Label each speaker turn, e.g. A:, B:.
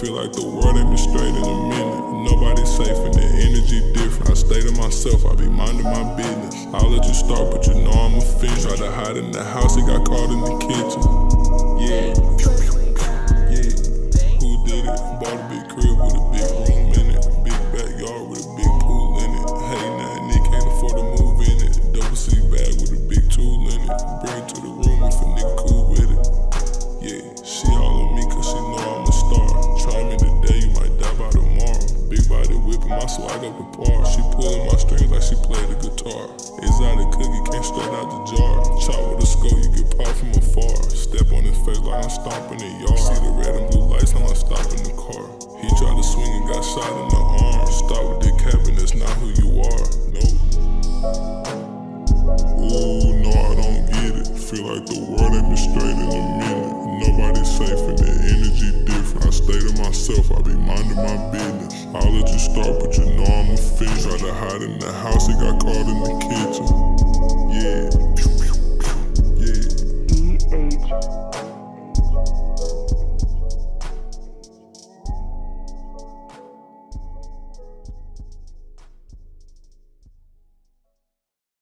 A: Feel like the world ain't been straight in a minute. Nobody's safe and the energy different. I stay to myself, I be minding my business. I'll let you start, but you know I'm a fish. Tried to hide in the house, he got caught in the kitchen. Yeah, yeah. Who did it? Bought a big crib with a big room in it. Big backyard with a big pool in it. Hey, now nigga can't afford to move in it. Double C bag with a big tool in it. Bring it to the room if a nigga cool with it. Yeah, she all on me cause she know I'm a star. Try me today, you might die by tomorrow. Big body whipping my swag up the par. She pulling my strings like she played the guitar. Exotic cookie, can't straight out the jar. Chop with a scope, you get popped from afar. Step on his face like I'm stomping the yard. See the red and blue lights, I'm stopping the car. He tried to swing and got shot in the arm. Stop with the cabin, that's not who you are. No. Ooh, no, I don't get it. Feel like the world ain't been straight in a minute. Nobody's safe and the energy different. I stay to myself, I be minding my business. I'll let you start, but you know I'm a fish. Tried to hide in the house, he got